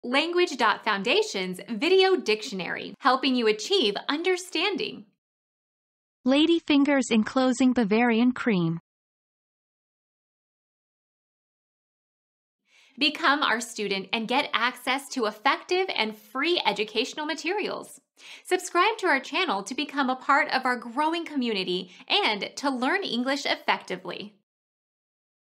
Language.Foundation's Video Dictionary, helping you achieve understanding. Ladyfingers enclosing Bavarian cream. Become our student and get access to effective and free educational materials. Subscribe to our channel to become a part of our growing community and to learn English effectively.